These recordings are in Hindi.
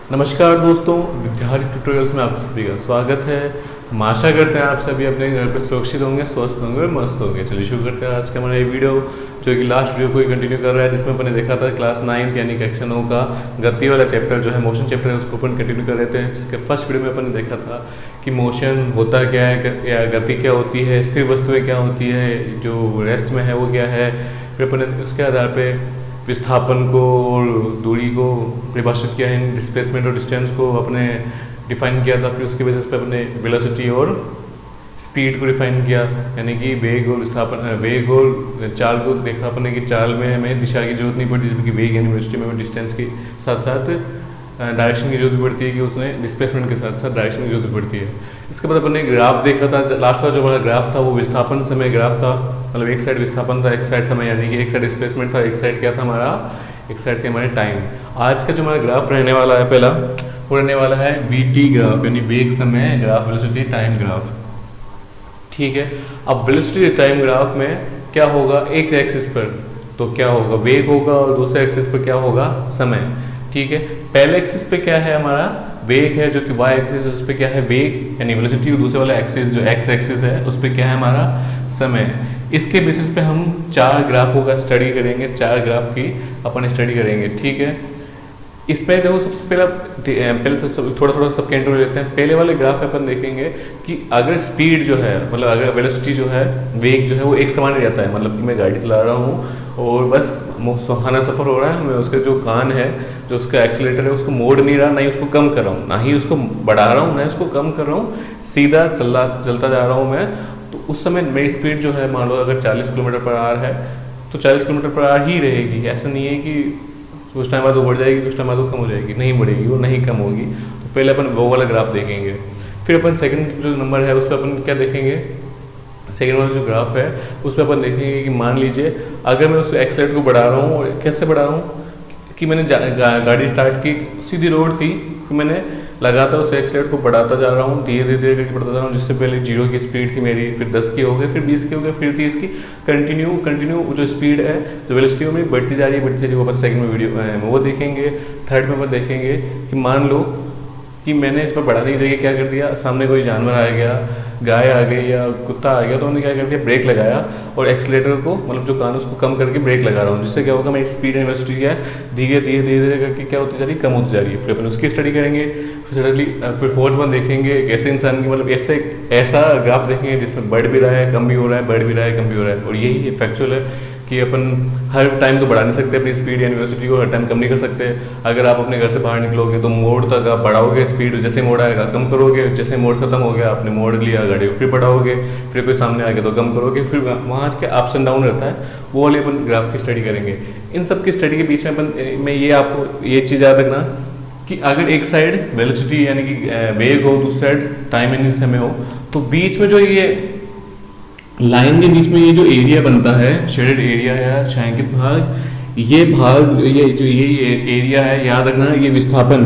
नमस्कार दोस्तों, विद्यार्थी ट्यूटोरियल्स में आपका सभी का स्वागत है। हम आशा करते हैं आप सभी अपने घर पर सुरक्षित होंगे, स्वस्थ होंगे और मस्त होंगे। चलिए शुरू करते हैं आज का हमारा ये वीडियो, जो कि लास्ट वीडियो को ही कंटिन्यू कर रहा है, जिसमें अपने देखा था क्लास 9 यानी कक्षा 9 का गति वाला चैप्टर जो है मोशन चैप्टर है, उसको अपन कंटिन्यू कर रहे थे। जिसके फर्स्ट वीडियो में अपन ने देखा था कि मोशन होता क्या है, या गति क्या होती है, स्थिर वस्तुएँ क्या होती है, जो रेस्ट में है वो क्या है। फिर अपन ने उसके आधार पर विस्थापन को और दूरी को परिभाषित किया है, डिस्प्लेसमेंट और डिस्टेंस को अपने डिफाइन किया था। फिर उसके बेसिस पे अपने वेलोसिटी और स्पीड को डिफाइन किया, यानी कि वेग और विस्थापन, वेग और चाल को देखा अपने कि चाल में हमें दिशा की जरूरत नहीं पड़ती, जबकि वेग यानी वेलोसिटी में डिस्टेंस के साथ साथ डायरेक्शन की जरूरत पड़ती है, कि उसमें डिस्प्लेसमेंट के साथ साथ डायरेक्शन की जरूरत पड़ती है। इसके बाद अपन ने ग्राफ देखा था। लास्ट वाला जो हमारा ग्राफ था वो विस्थापन समय ग्राफ था, मतलब एक साइड विस्थापन था, एक साइड समय, यानी कि एक साइड डिस्प्लेसमेंट था, एक साइड क्या था हमारा, एक साइड थी हमारे टाइम। आज का जो हमारा ग्राफ रहने वाला है पहला, वो रहने वाला है VT ग्राफ, यानी वेग समय ग्राफ, वेलोसिटी टाइम ग्राफ। ठीक है, अब वेलोसिटी टाइम ग्राफ में क्या होगा, एक एक्सिस पर तो क्या होगा, वेग होगा, और दूसरे एक्सिस पर क्या होगा, समय। ठीक है, पहले एक्सिस पे क्या है हमारा, वेग है, जो कि y एक्सिस है, उस पर क्या है वेग यानी वेलोसिटी, और दूसरे वाला एक्सिस जो x एक्सिस है उस पर क्या है हमारा समय। इसके बेसिस पे हम 4 ग्राफों का स्टडी करेंगे, 4 ग्राफ की अपन स्टडी करेंगे। ठीक है, इसमें देखो सबसे पहले तो थोड़ा थोड़ा सबके इंट्रो लेते हैं। पहले वाले ग्राफ में अपन देखेंगे कि अगर स्पीड जो है, मतलब अगर वेलोसिटी जो है, वेग जो है वो एक समान रहता है, मतलब कि मैं गाड़ी चला रहा हूँ और बस सुहाना सफ़र हो रहा है, मैं उसके जो कान है, जो उसका एक्सीलेटर है, उसको मोड़ नहीं रहा, ना ही उसको कम कर रहा हूँ, ना ही उसको बढ़ा रहा हूँ, ना ही उसको कम कर रहा हूँ, सीधा चलता जा रहा हूँ मैं। तो उस समय मेरी स्पीड जो है, मान लो अगर 40 किलोमीटर/आवर है तो 40 किलोमीटर/आवर ही रहेगी। ऐसा नहीं है कि कुछ टाइम बाद वो बढ़ जाएगी, कुछ टाइम बाद वो कम हो जाएगी, नहीं बढ़ेगी, वो नहीं कम होगी। तो पहले अपन वो वाला ग्राफ देखेंगे। फिर अपन सेकंड जो नंबर है उस पर अपन क्या देखेंगे, सेकंड वाला जो ग्राफ है उसमें अपन देखेंगे कि मान लीजिए अगर मैं उस एक्सीलेटर को बढ़ा रहा हूँ, और कैसे बढ़ा रहा हूँ कि मैंने गाड़ी स्टार्ट की, सीधी रोड थी, फिर मैंने लगातार उस एक्सीलेटर को बढ़ाता जा रहा हूँ, धीरे धीरे करके बढ़ाता जा रहा हूँ, जिससे पहले 0 की स्पीड थी मेरी, फिर 10 की हो गई, फिर 20 की हो गई, फिर 30 की, कंटिन्यू जो स्पीड है, जो वेलोसिटी है मेरी बढ़ती जा रही है, वो अपन सेकंड में वीडियो वो देखेंगे। थर्ड में अपन देखेंगे कि मान लो कि मैंने इस पर बढ़ाने की जगह क्या कर दिया, सामने कोई जानवर आ गया, गाय आ गई या कुत्ता आ गया, तो मैंने क्या कर दिया, ब्रेक लगाया और एक्सीलेटर को, मतलब जो कान उसको कम करके ब्रेक लगा रहा हूँ, जिससे क्या होगा, मेरी स्पीड एंड वेलोसिटी क्या है, धीरे धीरे करके क्या होती जा रही है, कम होती जा रही है। फिर अपन उसकी स्टडी करेंगे। फिर फोर्थ वन देखेंगे एक ऐसे इंसान की, मतलब ऐसा ग्राफ देखेंगे जिसमें बढ़ भी रहा है, कम भी हो रहा है, बढ़ भी रहा है, कम भी हो रहा है। और यही फैक्चुअल है कि अपन हर टाइम तो बढ़ा नहीं सकते अपनी स्पीड या वेलोसिटी को, हर टाइम कम नहीं कर सकते। अगर आप अपने घर से बाहर निकलोगे तो मोड़ तक आप बढ़ाओगे स्पीड, जैसे मोड़ आएगा कम करोगे, जैसे मोड़ खत्म हो गया, आपने मोड़ लिया गाड़ी को, फिर बढ़ाओगे, फिर कोई सामने आ गया तो कम करोगे, फिर वहाँ के अप्स एंड डाउन रहता है, वो वाले अपन ग्राफ की स्टडी करेंगे। इन सब की स्टडी के बीच में अपन में ये आपको ये चीज़ याद रखना कि अगर एक साइड वेलोसिटी यानी कि वेग हो, दूसरी साइड टाइम यानी समय हो, तो बीच में जो ये लाइन के बीच में ये जो एरिया बनता है, शेडेड एरिया या छायांकित भाग, ये जो ये एरिया है, याद रखना ये विस्थापन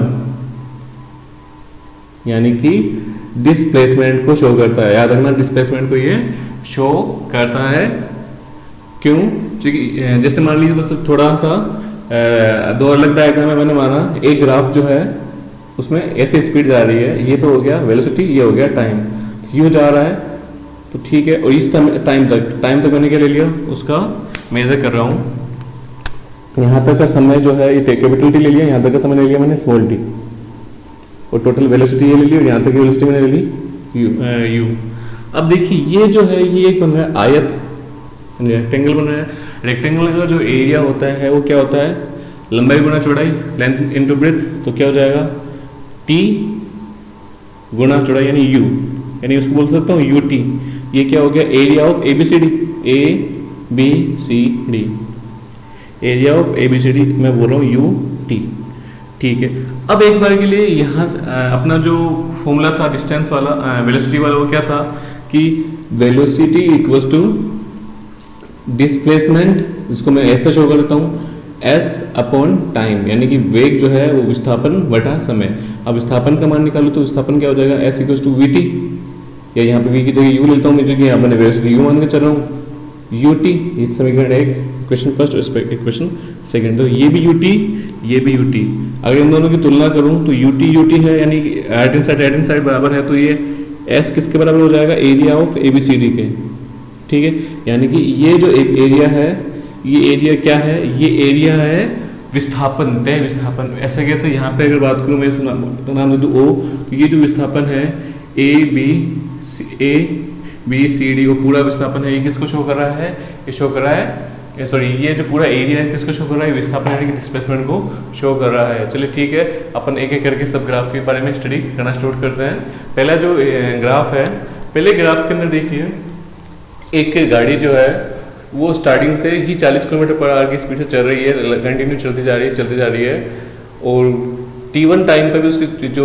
यानी कि डिस्प्लेसमेंट को शो करता है। याद रखना डिस्प्लेसमेंट को ये शो करता है। क्यों? क्योंकि जैसे मान लीजिए दोस्तों, थोड़ा सा दो अलग डायग्राम में मैंने माना, एक ग्राफ जो है उसमें ऐसे स्पीड जा रही है, ये तो हो गया वेलोसिटी, ये हो गया टाइम, यू जा रहा है, तो ठीक है। और इस टाइम तक मैंने क्या ले लिया, उसका मेजर कर रहा हूँ। यहाँ तक का समय जो है ये कैपिटल टी ले लिया, यहाँ तक का समय ले लिया मैंने स्मॉल टी, और टोटल वेलोसिटी ये ले ली, और यहाँ तक की वेलोसिटी मैंने ले ली यू। अब देखिए ये जो है, ये एक बन रहा है आयत, रेक्टेंगल बन रहा है। रेक्टेंगल का जो एरिया होता है वो क्या होता है, लंबाई गुना चौड़ाई, लेंथ इनटू ब्रेथ, तो क्या हो जाएगा, टी गुना चौड़ाई यानी यू, यानी उसको बोल सकता हूँ UT। ये क्या हो गया, area of ABCD, ABCD, area of ABCD मैं बोल रहा हूँ UT। ठीक है, अब एक बार के लिए यहाँ अपना जो फॉर्मूला था डिस्टेंस वाला, वेलोसिटी वाला, वो क्या था कि वेलोसिटी इक्वल्स टू डिस्प्लेसमेंट, जिसको मैं ऐसे शो करता हूँ, S अपॉन टाइम, यानी कि वेग जो है वो विस्थापन बटा समय। अब विस्थापन का मान निकालो तो विस्थापन क्या हो जाएगा, S इक्वल्स टू VT, या यहाँ पे V की जगह U लेता हूँ, मुझे कि यहाँ मैंने वेलोसिटी U मान के चल रहा हूँ, ut, ये समीकरण एक, इक्वेशन फर्स्ट और इक्वेशन सेकंड, तो ये भी ut, ये भी ut। अगर इन दोनों की तुलना करूं तो ut है, यानी राइट हैंड साइड बराबर है, तो ये s किसके बराबर हो जाएगा, एरिया ऑफ ABCD के। ठीक है, यानी कि ये जो एरिया है, ये एरिया क्या है, ये एरिया है विस्थापन, तय विस्थापन। ऐसे कैसे, यहाँ पे अगर बात करूँ मैं इसका नाम दे दूँ O, तो ये जो विस्थापन है ABCD वो पूरा विस्थापन है, ये किसको शो कर रहा है, ये शो कर रहा है, सॉरी ये जो पूरा एरिया है किसको शो कर रहा है, विस्थापन यानी कि डिस्प्लेसमेंट को शो कर रहा है। चलिए ठीक है, अपन एक एक करके सब ग्राफ के बारे में स्टडी करना स्टार्ट करते हैं। पहला जो ग्राफ है, पहले ग्राफ के अंदर देखिए एक गाड़ी जो है वो स्टार्टिंग से ही 40 किलोमीटर पर आवर की स्पीड से चल रही है, कंटिन्यू चलती जा रही है और T1 टाइम पर भी उसकी जो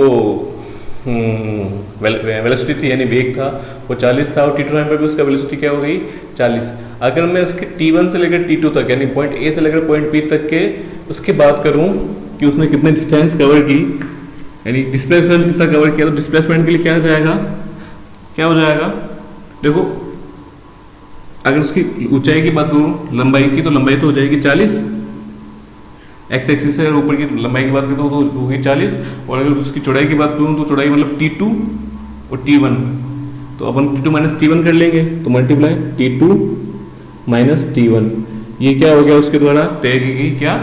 वेलोसिटी थी यानी वेग था वो 40 था, और T2 टाइम पर भी उसका वेलोसिटी क्या हो गई, 40। अगर मैं उसके T1 से लेकर T2 तक यानी पॉइंट A से लेकर पॉइंट B तक के उसकी बात करूं कि उसने कितने डिस्टेंस कवर की, यानी डिस्प्लेसमेंट कितना कवर किया, तो डिस्प्लेसमेंट के लिए क्या जाएगा, क्या हो जाएगा, देखो अगर उसकी ऊंचाई की बात करूं लंबाई की, तो लंबाई तो हो जाएगी 40, एक्स एक्सिस से ऊपर की लंबाई की बात करूं तो होगी 40, और अगर उसकी चौड़ाई की बात करूं तो चौड़ाई मतलब T2 और T1, तो अपन T2 माइनस T1 कर लेंगे, तो मल्टीप्लाई T2 माइनस T1, ये क्या हो गया उसके द्वारा तय की गई, क्या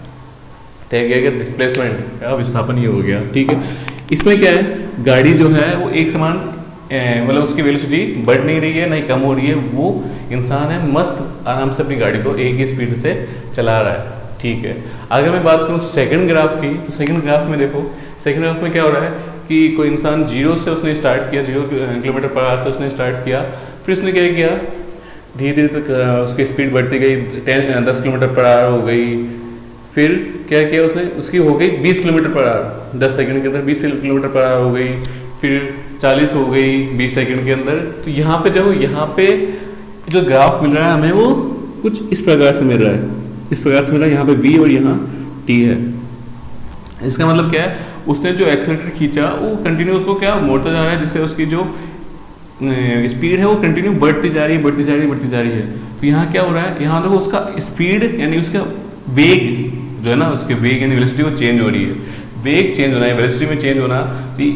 तय किया गया डिस्प्लेसमेंट, क्या विस्थापन, ये हो गया। ठीक है, इसमें क्या है, गाड़ी जो है वो एक समान मतलब उसकी वेलोसिटी बढ़ नहीं रही है, नहीं कम हो रही है, वो इंसान है मस्त आराम से अपनी गाड़ी को एक ही स्पीड से चला रहा है। ठीक है, अगर मैं बात करूँ सेकंड ग्राफ की, तो सेकंड ग्राफ में देखो, सेकंड ग्राफ में क्या हो रहा है कि कोई इंसान 0 से उसने स्टार्ट किया, 0 किलोमीटर पर आवर से उसने स्टार्ट किया, फिर उसने क्या किया, धीरे धीरे तक उसकी स्पीड बढ़ती गई, 10 किलोमीटर पर आवर हो गई, फिर क्या किया उसने, उसकी हो गई 20 किलोमीटर पर आवर, 10 सेकंड के अंदर 20 किलोमीटर पर आवर हो गई, फिर 40 हो गई 20 सेकंड के अंदर। तो यहाँ पे देखो, यहाँ पे जो ग्राफ मिल रहा है हमें वो कुछ इस प्रकार से मिल रहा है, इस प्रकार से मिल रहा है, यहाँ पे V और यहाँ T है। इसका मतलब क्या है, उसने जो एक्सेलरेटर खींचा वो कंटिन्यू उसको क्या मोड़ता जा रहा है, जिससे उसकी जो स्पीड है वो कंटिन्यू बढ़ती जा रही है। तो यहाँ क्या हो रहा है, यहाँ देखो उसका स्पीड यानी उसका वेग जो है ना, उसके वेग यानी वेलोसिटी वो चेंज हो रही है, वेग चेंज होना है, वेलोसिटी में चेंज होना,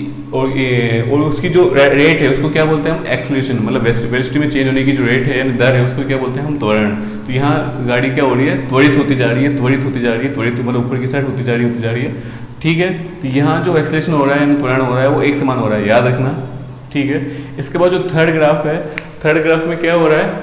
और उसकी जो रेट है उसको क्या बोलते हैं हम, एक्सेलरेशन, मतलब वेलोसिटी में चेंज होने की जो रेट है यानी दर है उसको क्या बोलते हैं हम, त्वरण। तो यहाँ गाड़ी क्या हो रही है, त्वरित होती जा रही है, त्वरित मतलब ऊपर की साइड होती जा रही है। ठीक है, तो यहाँ जो एक्सेलरेशन हो रहा है यानी त्वरण हो रहा है वो एक समान हो रहा है, याद रखना। ठीक है, इसके बाद जो थर्ड ग्राफ है, थर्ड ग्राफ में क्या हो रहा है,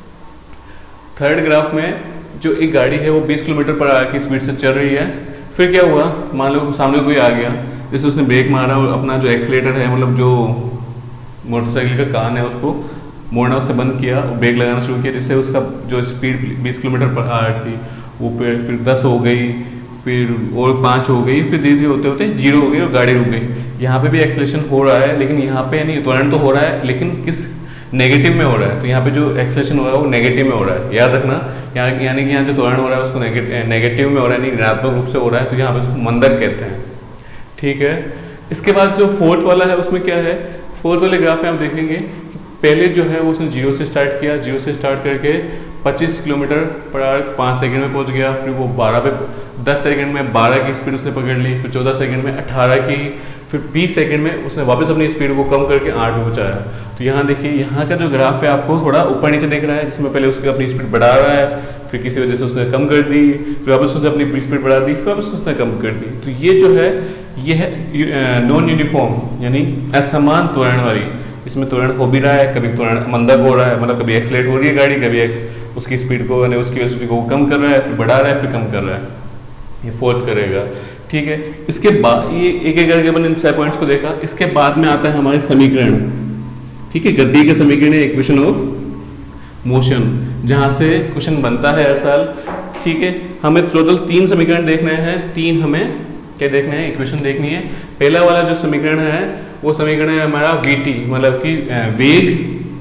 थर्ड ग्राफ में जो एक गाड़ी है वो 20 किलोमीटर पर आवर की स्पीड से चल रही है, फिर क्या हुआ, मान लो सामने कोई आ गया, जैसे उसने ब्रेक मारा और अपना जो एक्सीलेटर है मतलब जो मोटरसाइकिल का कान है उसको मोड़ना उसने बंद किया, ब्रेक लगाना शुरू किया, जिससे उसका जो स्पीड 20 किलोमीटर पर आवर थी वो फिर 10 हो गई, फिर और 5 हो गई, फिर धीरे धीरे होते होते 0 हो गई और गाड़ी रुक गई। यहाँ पे भी एक्सेलरेशन हो रहा है, लेकिन यहाँ पे यानी त्वरण तो हो रहा है लेकिन किस नेगेटिव में हो रहा है, तो यहाँ पे जो एक्सेलरेशन हो रहा है वो नेगेटिव में हो रहा है, याद रखना। यहाँ यानी कि यहाँ जो त्वरण हो रहा है उसको नेगेटिव में हो रहा है, यानी ऋणात्मक रूप से हो रहा है, तो यहाँ पे उसको मंदक कहते हैं। ठीक है, इसके बाद जो फोर्थ वाला है उसमें क्या है, फोर्थ वाले ग्राफ में आप देखेंगे कि पहले जो है वो उसने 0 से स्टार्ट किया, 0 से स्टार्ट करके 25 किलोमीटर पर आवर 5 सेकंड में पहुंच गया, फिर वो 10 सेकंड में 12 की स्पीड उसने पकड़ ली, फिर 14 सेकंड में 18 की, फिर 20 सेकंड में उसने वापस अपनी स्पीड को कम करके 8 पे पहुंचाया। तो यहाँ देखिए, यहाँ का जो ग्राफ है आपको थोड़ा ऊपर नीचे दिख रहा है, जिसमें पहले उसकी अपनी स्पीड बढ़ा रहा है, फिर किसी वजह से उसने कम कर दी, फिर वापस उसने अपनी स्पीड बढ़ा दी, फिर वापस उसने कम कर दी। तो ये जो है ये है नॉन यूनिफॉर्म यानी असमान त्वरण वाली, इसमें त्वरण हो भी रहा है, कभी त्वरण मंदक हो रहा है, मतलब कभी एक्सलेट हो रही है गाड़ी, कभी उसकी स्पीड को यानी उसकी वेलोसिटी को कम कर रहा है, फिर बढ़ा रहा है, फिर कम कर रहा है, ये फोर्थ करेगा। ठीक है, इसके बाद ये एक एक करके अपन इन 6 पॉइंट्स को देखा। इसके बाद में आता है हमारे समीकरण। ठीक है, गति के समीकरण है इक्वेशन ऑफ मोशन, जहां से क्वेश्चन बनता है हर साल। ठीक है, हमें टोटल 3 समीकरण देखने हैं, 3 हमें क्या देखना है, इक्वेशन देखनी है। पहला वाला जो समीकरण है वो समीकरण है हमारा VT, मतलब कि वेग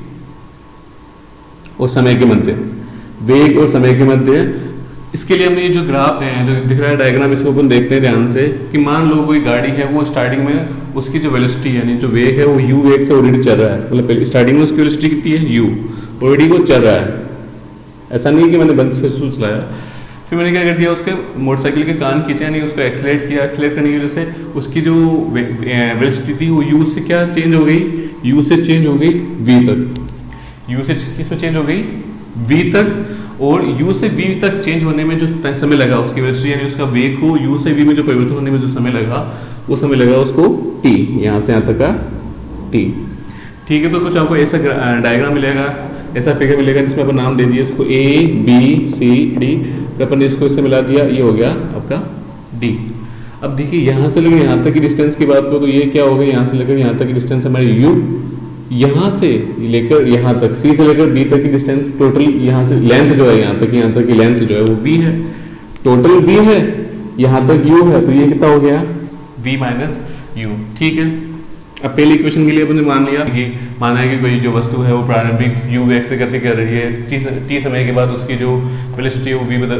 और समय के मध्य, वेग और समय के मध्य। इसके लिए हमने ये जो ग्राफ है जो दिख रहा है डायग्राम, इसको अपन देखते हैं ध्यान से कि मान लो कोई गाड़ी है वो स्टार्टिंग में उसकी जो वेलोसिटी यानी जो वेग है वो u वेग से ऑलरेडी चल रहा है, मतलब स्टार्टिंग में उसकी वेलोसिटी कितनी है u, ऑलरेडी वो चल रहा है। ऐसा नहीं है कि मैंने बंद से चलाया। फिर मैंने क्या कर दिया, उसके मोटरसाइकिल के कान खींचे, यानी उसको एक्सलेट किया। एक्सलेट करने की वजह से उसकी जो वेलोसिटी थी वो यू से क्या चेंज हो गई, यू से चेंज हो गई वी तक। यू से किस में चेंज हो गई, वी तक। और u से v तक चेंज होने में जो समय लगा उसकी वेलोसिटी यानी उसका वेग को u से v में जो परिवर्तन होने में जो समय लगा वो समय लगा उसको t, यहाँ से यहाँ तक का t। ठीक है, तो कुछ आपको ऐसा डायग्राम मिलेगा, ऐसा फिगर मिलेगा जिसमें अपन नाम दे दिए इसको a b c d, तो अपन ने इसको इससे मिला दिया, ये हो गया आपका d। अब देखिए यहाँ से लेकर यहाँ तक की डिस्टेंस की बात करो तो ये क्या होगा, यहाँ से लेकर यहाँ तक की डिस्टेंस हमारी u, यहाँ से लेकर यहाँ तक c से लेकर b तक की डिस्टेंस टोटल, यहाँ से लेंथ जो है यहाँ तक की लेंथ जो है वो v है, टोटल v है, यहाँ तक u है, तो ये कितना हो गया v माइनस u। ठीक है, अब पहली इक्वेशन के लिए अपने मान लिया कि माना है कि कोई जो वस्तु है वो प्रारंभिक u वेग से गति कर रही है, t समय के बाद उसकी जो वेलोसिटी है वो v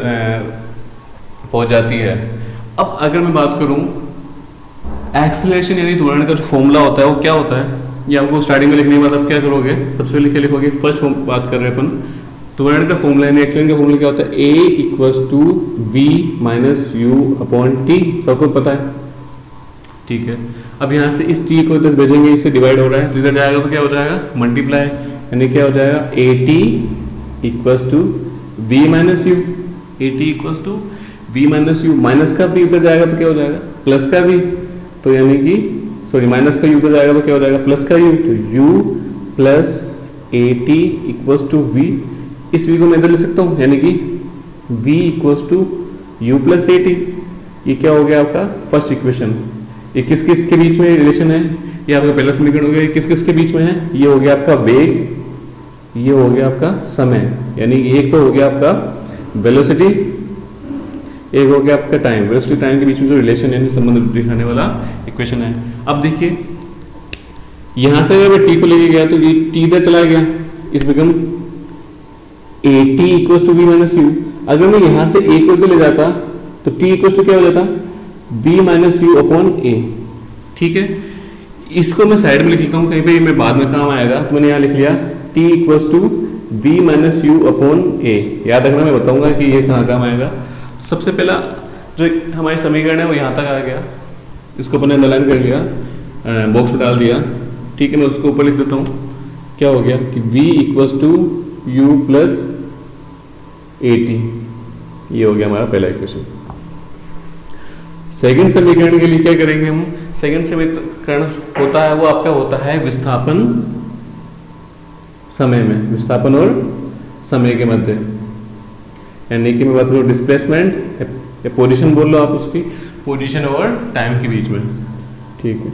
पहुंच जाती है। अब अगर मैं बात करूं एक्सेलरेशन यानी त्वरण का जो फॉर्मूला होता है वो क्या होता है, ये आपको स्टार्टिंग में लिखने के बाद आप क्या करोगे, सबसे पहले क्या लिखोगे, फर्स्ट बात कर रहे हैं अपन त्वरण का फॉर्मूला यानी एक्सेलरेशन का फॉर्मूला क्या होता है, a equals to v minus u upon t, सबको पता है। ठीक है, अब यहाँ से इस t को इधर भेजेंगे, इससे डिवाइड हो रहा है तो इधर जाएगा तो क्या हो जाएगा मल्टीप्लाई, यानी क्या हो जाएगा at equals to v minus u, at equals to v minus u, minus का v उधर जाएगा तो क्या हो जाएगा प्लस का v, तो यानी कि सॉरी माइनस का u उधर जाएगा तो क्या हो जाएगा प्लस का u, तो u plus at equals to v, इस v को मैं इधर ले सकता हूँ यानी कि v equals to u plus at। ये क्या हो गया आपका फर्स्ट इक्वेशन। ये किस किस के बीच में रिलेशन है, ये आपका पहला समीकरण हो गया, किस किस के बीच में है, ये हो गया आपका वेग, ये हो गया आपका समय, यानी एक तो हो गया आपका वेलोसिटी, एक हो गया आपका टाइम, वेलोसिटी टाइम के बीच में जो रिलेशन यानी संबंध दिखाने वाला इक्वेशन है। अब देखिए यहां से अगर मैं t को लेके गया तो ये t इधर चला गया, इस become at equals to v minus u. अगर मैं यहां से a को इधर ले जाता तो t इक्वल्स टू क्या हो जाता v minus u upon a। ठीक है, इसको मैं साइड में लिख लेता हूँ, कहीं पे मैं बाद में काम आएगा, तो मैंने यहाँ लिख लिया t equals to v minus u upon a। याद रखना, मैं बताऊंगा कि ये कहाँ काम आएगा। सबसे पहला जो हमारी समीकरण है वो यहाँ तक आ गया, इसको अपने अंडरलाइन कर लिया, बॉक्स में डाल दिया। ठीक है, मैं उसको ऊपर लिख देता हूँ, क्या हो गया कि v equals to u plus at, ये हो गया हमारा पहला इक्वेशन। सेकंड समीकरण के लिए क्या करेंगे हम, सेकंड समीकरण होता है वो आपका होता है विस्थापन समय में, विस्थापन और समय के मध्य, यानी कि मैं बात करूँ डिस्प्लेसमेंट या पोजीशन बोल लो आप, उसकी पोजीशन और टाइम के बीच में। ठीक है,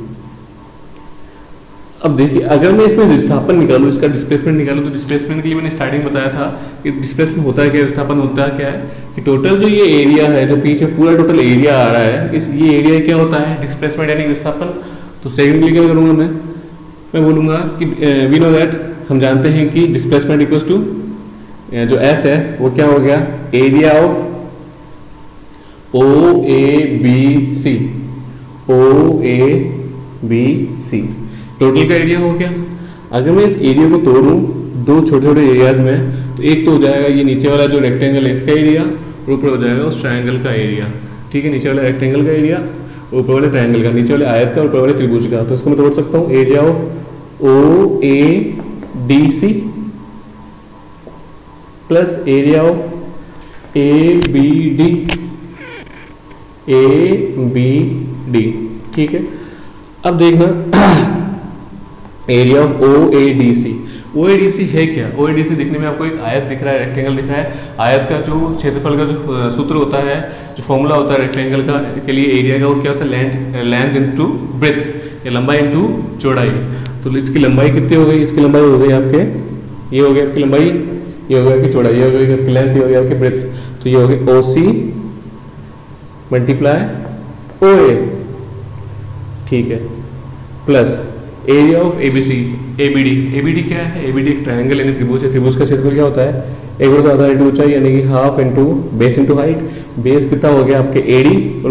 अब देखिए अगर मैं इसमें विस्थापन निकालूं, इसका डिस्प्लेसमेंट निकालूं, तो डिस्प्लेसमेंट के लिए मैंने स्टार्टिंग बताया था कि डिस्प्लेसमेंट होता है क्या, विस्थापन होता है क्या है कि टोटल जो ये एरिया है, जो पीछे पूरा टोटल एरिया आ रहा है, इस ये एरिया क्या होता है डिस्प्लेसमेंट यानी विस्थापन। तो सेकंड के लिए क्या करूँगा मैं बोलूँगा कि वी नो दैट, हम जानते हैं कि डिस्प्लेसमेंट इक्वल्स टू जो s है वो क्या हो गया area of OABC, OABC total का एरिया हो गया। अगर मैं इस एरिया को तोड़ूं दो छोटे छोटे एरियाज में, तो एक तो हो जाएगा ये नीचे वाला जो रेक्टेंगल है इसका एरिया, और ऊपर हो जाएगा उस ट्रायंगल का एरिया। ठीक है, नीचे वाले रेक्टेंगल का एरिया, ऊपर वाले ट्रायंगल का, नीचे वाले आयत का, ऊपर वाले त्रिभुज का। तो इसको मैं तोड़ सकता हूँ area of OADC plus area of ABD। ठीक है, अब देखना एरिया ऑफ OADC। OADC है क्या, OADC दिखने में आपको एक आयत दिख रहा है, रेक्टेंगल दिख रहा है। आयत का जो क्षेत्रफल का जो सूत्र होता है, जो फॉर्मूला होता है रेक्टेंगल का के लिए एरिया का, वो क्या होता है लेंथ इनटू ब्रेथ, या लंबाई इनटू चौड़ाई। तो इसकी लंबाई कितनी हो गई, इसकी लंबाई हो गई आपके, ये हो गया आपकी लंबाई, ये हो गया आपकी चौड़ाई, ये हो गई आपकी लेंथ, ये हो गया आपकी ब्रेथ। तो ये हो गया OC मल्टीप्लाई OA। ठीक है, प्लस एरिया ऑफ ABD क्या है, ABD एक ट्रायंगल यानी त्रिभुज है। त्रिभुज का क्षेत्रफल क्या होता है, एक वर्ग आधा इंटू ऊंचाई, यानी कि half into base into height. Base कितना हो गया आपके AD, और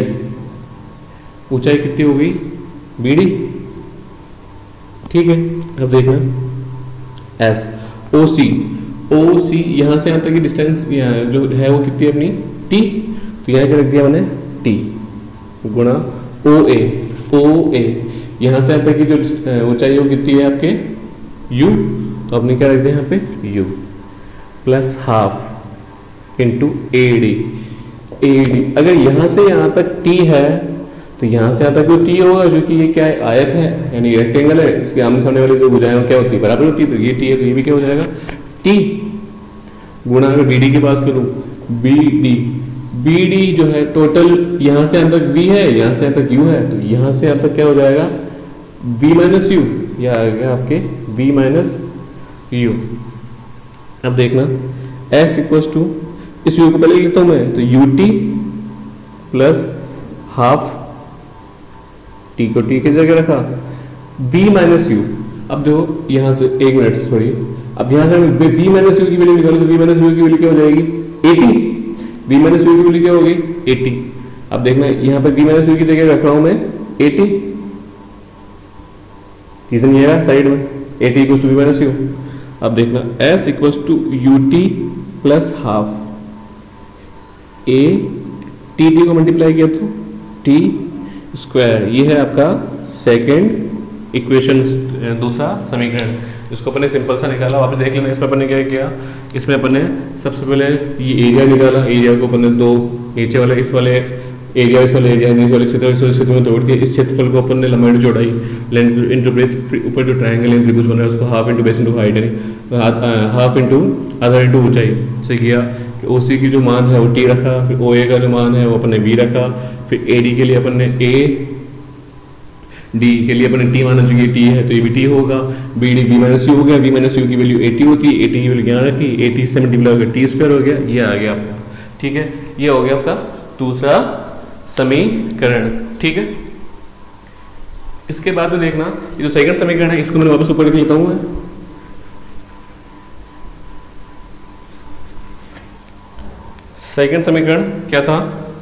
ऊंचाई कितनी हो गई BD। ठीक है, अब देखना S OC ओ सी यहाँ से यहाँ तक की डिस्टेंस जो है वो कितनी है अपनी टी, तो यहाँ क्या रख दिया मैंने टी गुणा ओ ए यहाँ से यहाँ तक की जो ऊंचाई वो कितनी है आपके u, तो आपने क्या रख दिया यहाँ पे u plus half into a d. अगर यहाँ से यहाँ तक t है तो यहाँ से यहाँ तक जो t होगा, जो कि ये क्या है आयत है यानी रेक्टेंगल है, इसके आमने सामने वाली जो भुजाएं क्या होती है बराबर होती है, तो ये t है तो ये भी क्या हो जाएगा t गुणा। अगर bd की बात करूँ bd जो है टोटल यहाँ से यहाँ तक v है, यहाँ से यहाँ तक u है, तो यहाँ से यहाँ तक क्या हो जाएगा v माइनस यू, या आ गया आपके v माइनस यू। अब देखना s इक्वल्स टू, इस u को पहले लिखता हूँ मैं, तो ut प्लस हाफ t को t की जगह रखा v माइनस यू। अब देखो यहाँ से एक मिनट सॉरी, अब यहाँ से v माइनस यू की वैल्यू निकालो तो v माइनस यू की वैल्यू क्या हो जाएगी 80, v माइनस यू की वैल्यू क्या होगी 80। अब देखना यहाँ पे v माइनस यू की जगह रख रहा हूँ मैं 80, रीजन ये है साइड में 80 equals to v minus u. अब देखना s equals to ut plus half a t को मल्टीप्लाई किया तो t स्क्वायर, ये है आपका सेकंड इक्वेशन, दूसरा समीकरण। इसको अपन ने सिंपल सा निकाला, वापस देख लेना। इसमें अपन ने क्या किया, इसमें अपन ने सबसे पहले ये एरिया निकाला, एरिया को अपन ने दो नीचे वाले इस वाले एरिया, इस वाले एरिया, नीचे वाले क्षेत्र में तोड़ दिया। इस क्षेत्रफल को अपन ने लंबाई चौड़ाई लेंथ इंटू ब्रेथ, ऊपर जो ट्रायंगल है त्रिभुज बन रहा है उसको half into base into height है, हाफ इंटू आधा इंटू ऊंचाई से किया। ओ सी की जो मान है वो टी रखा, फिर ओ ए का जो मान है वो अपन ने बी रखा, फिर ए डी के लिए अपन ने ए डी के लिए अपन ने टी माना, चाहिए टी है तो ये भी टी होगा, v d v minus u हो गया, बी माइनस यू की वैल्यू 80 होती है, 80 की वैल्यू यहाँ रखी, 80 से मल्टीप्लाई हो गया टी स्क्वायर हो गया, ये आ गया आपका। ठीक है, ये हो गया आपका दूसरा समीकरण। ठीक है, इसके बाद में देखना ये जो सेकंड समीकरण है इसको मैंने वापस ऊपर लिख लेता हूँ। सेकंड समीकरण क्या था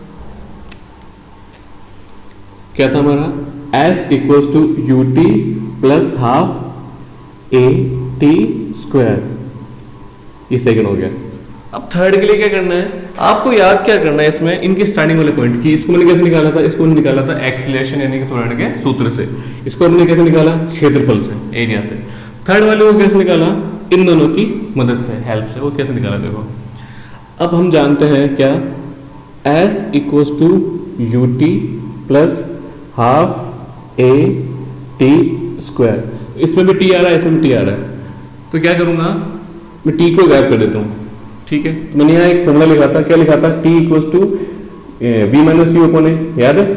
हमारा, s equals to u t plus half a t square, ये सेकंड हो गया। अब थर्ड के लिए क्या करना है, आपको याद क्या करना है इसमें इनके स्टार्टिंग वाले पॉइंट की। इसको मैंने कैसे निकाला था, इसको मैंने निकाला था एक्सीलरेशन यानी कि त्वरण के सूत्र से। इसको हमने कैसे निकाला, क्षेत्रफल से, एरिया से। थर्ड वाले को कैसे निकाला, इन दोनों की मदद से, हेल्प से। वो कैसे निकाला देखो, अब हम जानते हैं क्या, s equals to u t plus half a t square. इसमें भी टी आ रहा है, इसमें भी टी आ रहा है, तो क्या करूंगा मैं टी को गायब कर देता हूँ। ठीक है, तो मैंने यहाँ एक फॉर्मूला लिखा था, क्या लिखा था, t equals to v minus u upon a, याद है,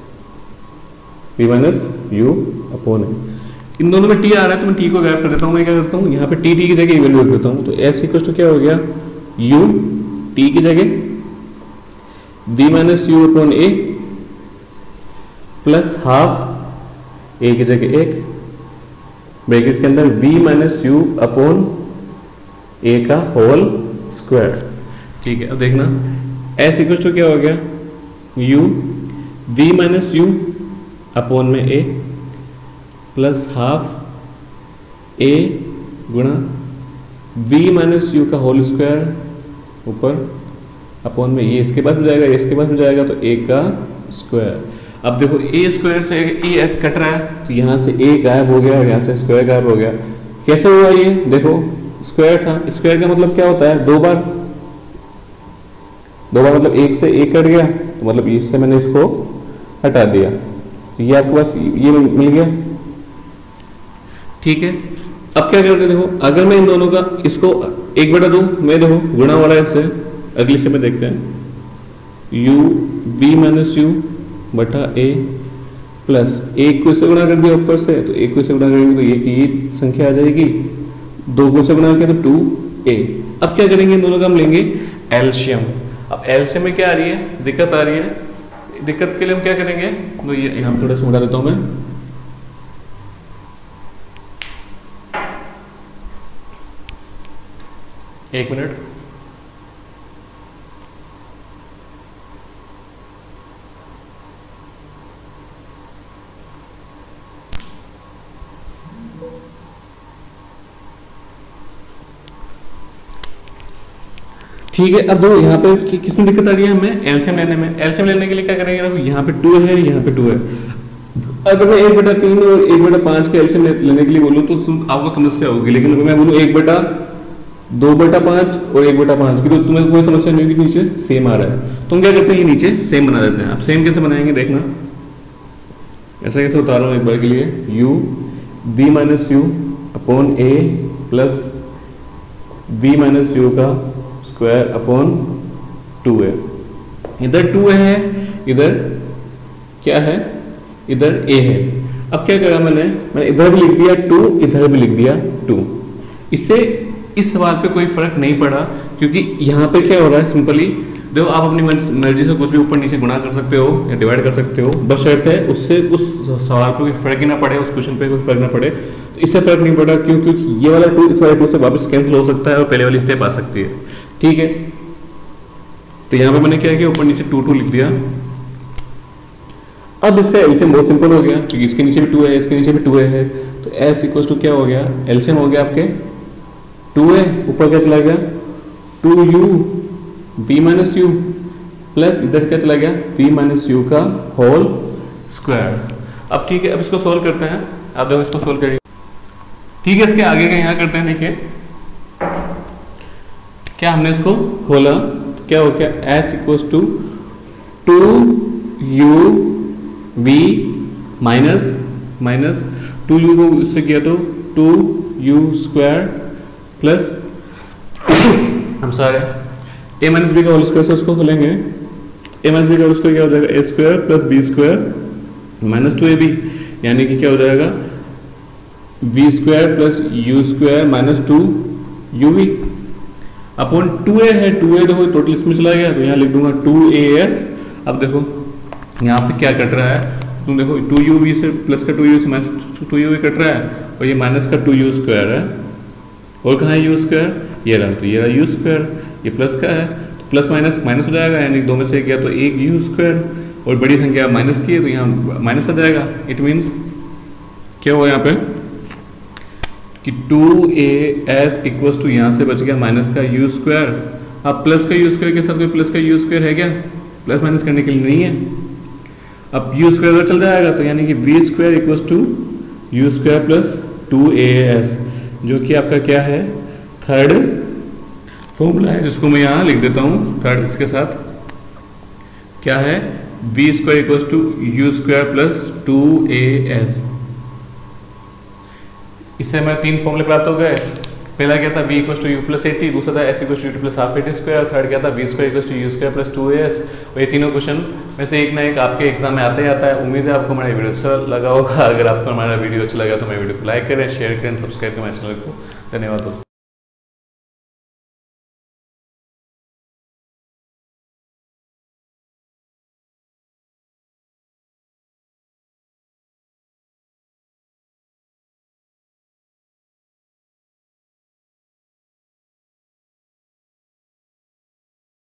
v minus u upon a. इन दोनों में टी आ रहा है तो मैं टी को गायब कर देता हूँ। मैं क्या करता हूँ यहाँ पे टी की जगह वैल्यू रख देता हूँ, तो एस इक्वल्स टू क्या हो गया, यू टी की जगह v minus u upon a plus half a की जगह एक ब्रैकेट के अंदर v minus u upon a का होल स्क्वायर। ठीक है, अब देखना s इक्वल टू क्या हो गया, u v minus u upon में a प्लस हाफ a गुणा v माइनस यू का होल स्क्वायर ऊपर अपॉन में ये इसके बाद में जाएगा, इसके बाद में जाएगा तो a का स्क्वायर। अब देखो a स्क्वायर से a कट रहा है तो यहाँ से a गायब हो गया, यहाँ से स्क्वायर गायब हो गया। कैसे हुआ ये, देखो स्क्वायर था, स्क्वायर का मतलब क्या होता है, दो बार मतलब एक से एक कट गया, तो मतलब इससे मैंने इसको हटा दिया, तो ये आपके पास ये मिल गया। ठीक है, अब क्या करते हैं, देखो अगर मैं इन दोनों का इसको 1/2 मैं देखो गुणा वाला इससे, अगली से में देखते हैं, u v माइनस यू बटा a प्लस एक को इससे गुणा कर दिया ऊपर से, तो एक को इससे गुणा करेंगे तो ये की संख्या आ जाएगी, दो को से गुणा किया तो 2a। अब क्या करेंगे, इन दोनों का हम लेंगे एलसीएम। अब एलसीएम में क्या आ रही है, दिक्कत आ रही है, दिक्कत के लिए हम क्या करेंगे, तो ये यहाँ थोड़ा समझा देता हूँ मैं। एक मिनट, ठीक है, अब देखो यहाँ पे किस में दिक्कत आ रही है हमें एलसीएम लेने में। एलसीएम लेने के लिए क्या करेंगे, देखो यहाँ पे 2 है, यहाँ पे 2 है। अगर मैं 1/3 और 1/5 के एलसीएम लेने के लिए बोलूँ तो आपको समस्या होगी, लेकिन अगर मैं बोलूँ 1/2/5 और 1/5 की, तो तुम्हें कोई समस्या नहीं होगी, नीचे सेम आ रहा है। तो हम क्या करते हैं, ये नीचे सेम बना देते हैं। अब सेम कैसे बनाएंगे देखना, ऐसा कैसे उतार रहा हूँ एक बार के लिए, u v minus u upon a plus v minus u का स्क्वायर अपॉन 2a। इधर 2 है, इधर क्या है, इधर a है। अब क्या करा मैंने इधर भी लिख दिया 2, इधर भी लिख दिया 2। इससे इस सवाल पे कोई फर्क नहीं पड़ा, क्योंकि यहाँ पे क्या हो रहा है, सिंपली देखो आप अपनी मर्जी से कुछ भी ऊपर नीचे गुणा कर सकते हो या डिवाइड कर सकते हो, बस शर्त है उससे उस सवाल पे कोई फर्क ही ना पड़े, उस क्वेश्चन पे कोई फर्क ना पड़े। तो इससे फर्क नहीं पड़ा, क्यों, क्योंकि ये वाला 2 इस वाले 2 से वापस कैंसिल हो सकता है और पहले वाली स्टेप आ सकती है। ठीक है, तो यहाँ पे मैंने क्या किया, ऊपर नीचे 2 लिख दिया। अब इसका एलसीएम बहुत सिंपल हो गया, क्योंकि इसके नीचे भी 2 है, इसके नीचे भी 2 है, तो एस इक्वल टू क्या हो गया, एलसीएम हो गया आपके 2 है, ऊपर क्या चला गया 2u v minus you plus इधर क्या चला गया v माइनस यू का होल स्क्वायर। अब ठीक है, अब इसको सोल्व करते हैं। आप देखो इसको सोल्व करिए। ठीक है, इसके आगे का यहाँ करते हैं। देखिए क्या हमने इसको खोला तो क्या हो गया, s equal to 2u v माइनस 2u को इससे किया तो 2u स्क्वायर प्लस हम सारे a माइनस बी का होल स्क्वायर से उसको खोलेंगे। a माइनस बी का होल स्क्वायर क्या हो जाएगा, a square plus b square minus 2ab, यानी कि क्या हो जाएगा v square plus u square minus 2uv upon 2a है। 2a देखो टोटल इसमें चला गया, तो यहाँ लिख दूंगा 2as। अब देखो यहाँ पे क्या कट रहा है, तुम देखो 2uv से प्लस का 2u से माइनस 2uv कट रहा है, और ये माइनस का 2u स्क्वायर है, और कहाँ है u स्क्वायर, ये रहा, तो ये रहा u स्क्वायर, ये प्लस का है, तो प्लस माइनस माइनस हो जाएगा, यानी 2 में से गया तो एक u स्क्वायर, और बड़ी संख्या माइनस की है तो यहाँ माइनस आ जाएगा। इट मीन्स क्या हुआ यहाँ पे कि 2as इक्वल्स टू यहाँ से बच गया माइनस का u स्क्वायर। अब प्लस का u स्क्वायर के साथ कोई प्लस का u स्क्वायर है क्या, प्लस माइनस करने के लिए नहीं है। अब u स्क्वायर उधर चल जाएगा, तो यानी कि v square equals to u square plus 2as, जो कि आपका क्या है, थर्ड फॉर्मूला है, जिसको मैं यहाँ लिख देता हूँ। थर्ड इसके साथ क्या है, v square equals to u square plus 2as। इससे हमें 3 फॉर्मूले प्राप्त हो गए। पहला क्या था, v equals to u plus 80, दूसरा था s equals to u plus half 80 square, third क्या था v square equals to u square plus 2as। और ये तीनों क्वेश्चन में से एक ना एक आपके एग्जाम में आता ही आता है। उम्मीद है आपको हमारा वीडियो अच्छा लगा होगा। अगर आपको हमारा वीडियो अच्छा लगा तो हमारे वीडियो को लाइक करें, शेयर करें, सब्सक्राइब करें हमारे चैनल को। धन्यवाद दोस्तों।